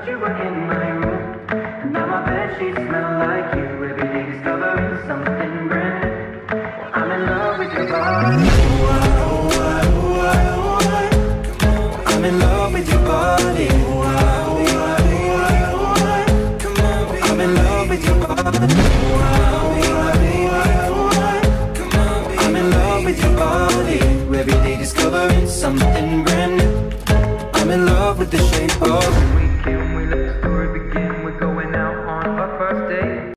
that you were in my room. And now my bedsheets smell like you. Every day discovering something brand new. Well, I'm in love with your body. Ooh, ah, ooh, ah, ooh, ah, ooh, ah. Come on. I'm in love with your body. Ooh, ah, ooh, ah, ooh, ah, ooh, ah. Come on, baby. I'm in love with your body. Ooh, ah, ooh, ah, ooh, ah, ooh, ah. Come on, baby. I'm in love with your body. Every day discovering